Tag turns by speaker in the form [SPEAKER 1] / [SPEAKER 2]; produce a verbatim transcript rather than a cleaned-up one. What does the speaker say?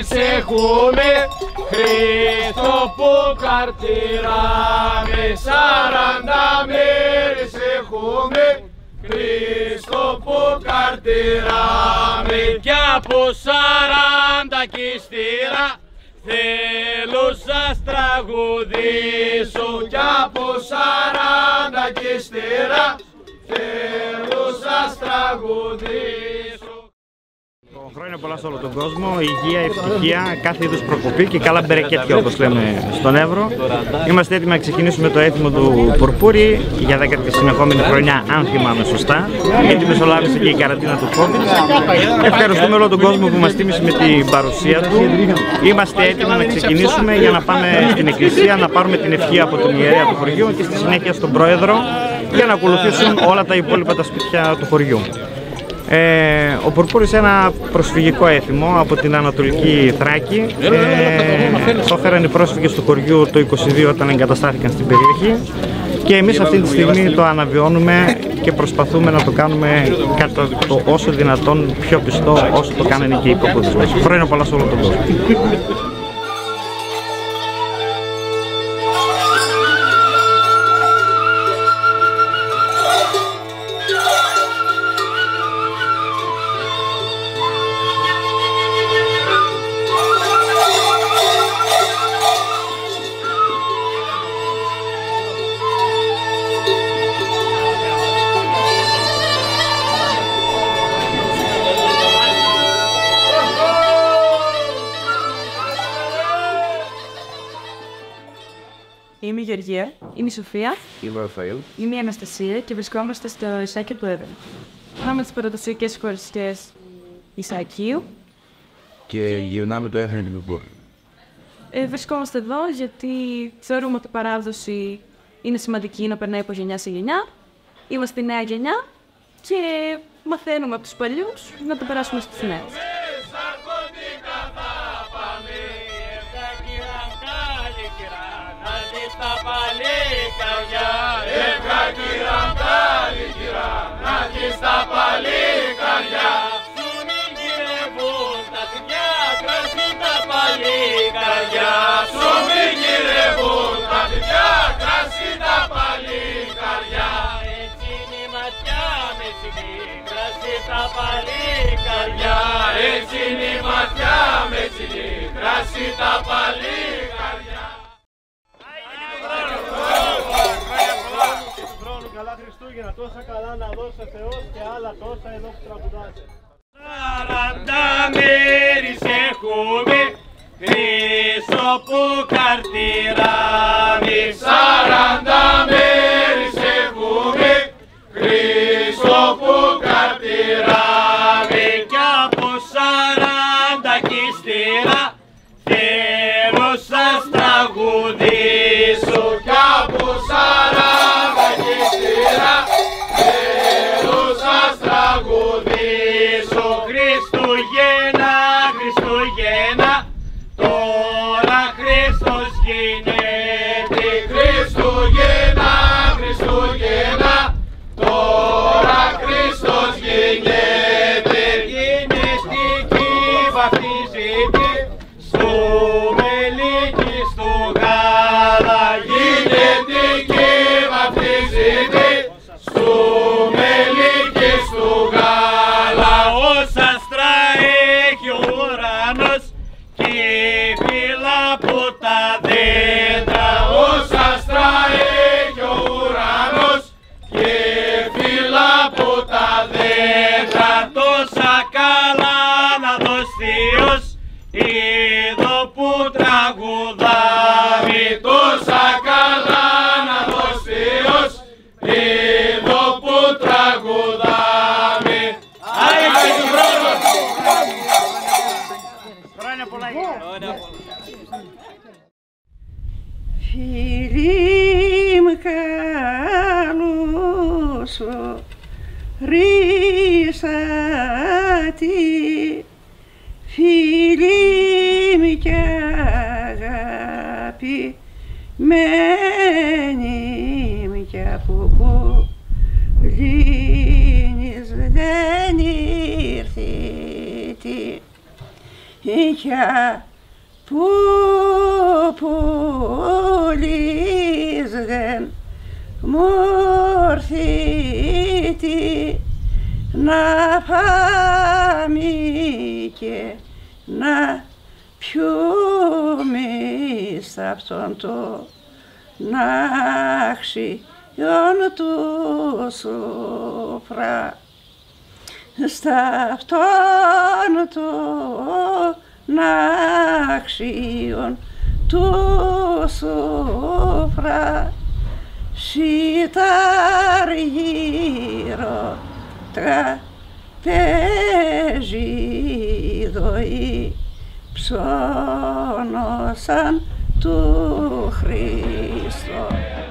[SPEAKER 1] μέρες έχουμε, Χριστό που καρτήραμε. Σαράντα μέρες έχουμε, Χριστό που καρτήραμε. Κι από σαράντα κύστηρα θέλω σας τραγουδήσω. Κι από σαράντα κύστηρα θέλω σας τραγουδήσω.
[SPEAKER 2] Χρόνια πολλά σε όλο τον κόσμο, υγεία, ευτυχία, κάθε είδους προκοπή και καλά μπερεκέτια όπως λέμε στον Εύρο. Είμαστε έτοιμοι να ξεκινήσουμε το έθιμο του Πουρπούρη για δέκατη συνεχόμενη χρονιά, αν θυμάμαι σωστά, γιατί μεσολάβησε και η καραντίνα του COVID. Ευχαριστούμε όλο τον κόσμο που μας τίμησε με την παρουσία του. Είμαστε έτοιμοι να ξεκινήσουμε για να πάμε στην εκκλησία, να πάρουμε την ευχή από τον ιερέα του χωριού και στη συνέχεια στον πρόεδρο για να ακολουθήσουν όλα τα υπόλοιπα τα σπίτια του χωριού. Ε, ο Πουρπούρης ένα προσφυγικό έθιμο από την Ανατολική Θράκη. Ε, το έφεραν οι πρόσφυγες του χωριού το είκοσι δύο όταν εγκαταστάθηκαν στην περιοχή και εμείς αυτή τη στιγμή το αναβιώνουμε και προσπαθούμε να το κάνουμε κατά το όσο δυνατόν πιο πιστό όσο το κάνανε και οι παππούδες μας. Χρόνια πολλά σε όλο τον κόσμο.
[SPEAKER 3] Είμαι η Γεωργία, είμαι η Σοφία,
[SPEAKER 4] είμαι ο Ραφαήλ,
[SPEAKER 3] είμαι η Αναστασία και βρισκόμαστε στο Ισάκιο του Εύρο. Πάμε τις παραδοσιακές χωριστές Ισακίου
[SPEAKER 4] και γυρνάμε το έθνο του Πουρπούρη.
[SPEAKER 3] Ε, βρισκόμαστε εδώ γιατί θεωρούμε ότι η παράδοση είναι σημαντική να περνάει από γενιά σε γενιά. Είμαστε η νέα γενιά και μαθαίνουμε από τους παλιούς να το περάσουμε στους νέους.
[SPEAKER 1] Στα παλίκαρια, έβγα κύρα καλή κύρα, να δεις τα παλίκαρια. Σου μην γυρεύουν τα παιδιά, κρασί τα παλίκαρια. Σου μην γυρεύουν τα παιδιά, κρασί τα παλίκαρια. Έτσι είναι η ματιά με τσιγή, κρασί τα παλίκαρια. Έτσι είναι η ματιά με τσιγή, κρασί τα παλίκαρια.
[SPEAKER 5] Καλά Χριστούγεννα, τόσα καλά να δώσει ο Θεός και άλλα τόσα εδώ που τραγουδάτε.
[SPEAKER 1] Σαράντα μέρες έχουμε, Χριστό που καρτήραμε. Σαράντα μέρες έχουμε, Χριστό που καρτήραμε. Κι από σαράντα κύστηρα θέλω σας τραγουδήσω. Κι από σαράντα κύστηρα θέλω σας τραγουδήσω. Χριστούγεννα, Χριστούγεννα, τώρα Χριστός γίνεται. Χριστούγεννα, Χριστούγεννα, τώρα Χριστός γίνεται. Γυναιστική βαφτίζεται στο μελίκι στο γάλα. Γυναιστική βαφτίζεται στο μελίκι στο γάλα. Όσα στράει ο ουρανός και φύλλα από τα δέντρα. Όσα στράει ο ουρανός και φύλλα από τα δέντρα. Τόσα καλά να δώσει Θεός εδώ που τραγουδάμε. Τόσα καλά να δώσει Θεός εδώ που τραγουδάμε. Άιχε του χρόνου!
[SPEAKER 2] Χρόνια πολλά.
[SPEAKER 6] Φίλοι μου καλούς ρίσατη, φίλοι μου κι αγαπημένοι μου κι από Πολύνης δεν ήρθετε για που πουλίζγεν μορθήτη να πάμε και να πιούμε σ' αυτόν το ναξιόν του σοφρά. Σ' αυτόν το ναξιόν του σοφρά σιτάρ γύρω τραπέζι δοή ψώνωσαν του Χριστό.